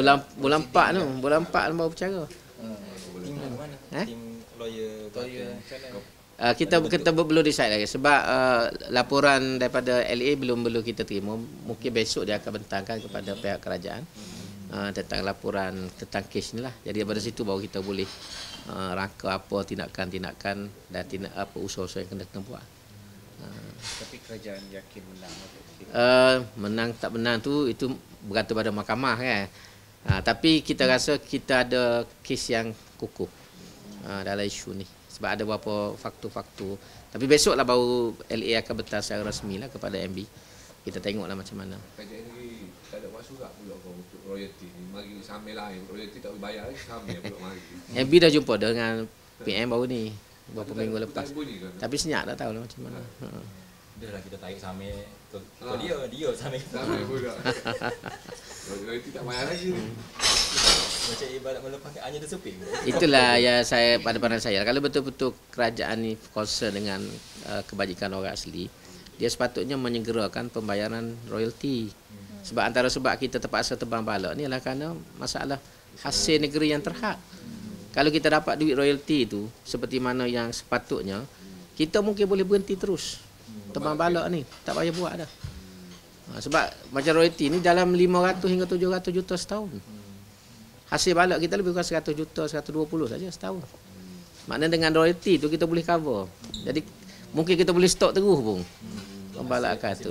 bulan 4 tu, bulan 4 baru bercara. Tim mana? Tim lawyer. Kita belum decide lagi sebab laporan daripada LA belum kita terima. Mungkin besok dia akan bentangkan kepada pihak kerajaan tentang laporan tentang kes ni lah. Jadi daripada situ baru kita boleh rangka apa tindakan-tindakan dan apa usaha-usaha yang kena buat. Tapi kerajaan yakin menang. Menang tak menang tu itu bergantung pada mahkamah kan. Tapi kita rasa kita ada kes yang kukuh dalam isu ni. Sebab ada beberapa faktor-faktor. Tapi besoklah baru LA akan bentang secara rasmi lah kepada MB. Kita tengoklah macam mana. Kerajaan ni tak ada buat surat pula untuk royalty ni. Mari sambil lain. Royalty tak boleh bayar lagi. Sambil pula mari. MB dah jumpa dengan PM baru ni. Beberapa minggu lepas. Tapi senyap dah tahu lah macam mana. Dah lah kita tarik sambil ke dia sambil. Sambil pula. Royalty tak bayar lagi. Macam ibarat melepaskan angin terseping. Itulah yang saya pada pandangan saya. Kalau betul-betul kerajaan ni concern dengan kebajikan orang asli, dia sepatutnya menyegerakan pembayaran royalty. Sebab antara sebab kita terpaksa tebang balak ni adalah kerana masalah hasil negeri yang terhad. Kalau kita dapat duit royalty tu seperti mana yang sepatutnya, kita mungkin boleh berhenti terus tebang balak ni, tak payah buat dah. Sebab macam royalty ni dalam 500 hingga 700 juta setahun. Hasil balak kita lebih kurang 100 juta, 120 saja setahun. Maknanya dengan royalty tu kita boleh cover. Jadi mungkin kita boleh stok terus pun. Pembalakan tu.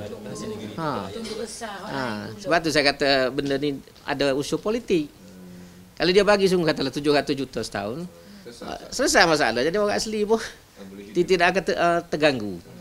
Sebab tu saya kata benda ni ada unsur politik. Kalau dia bagi sungguh katalah 700 juta setahun, selesai masalah. Jadi orang asli pun tidak akan terganggu.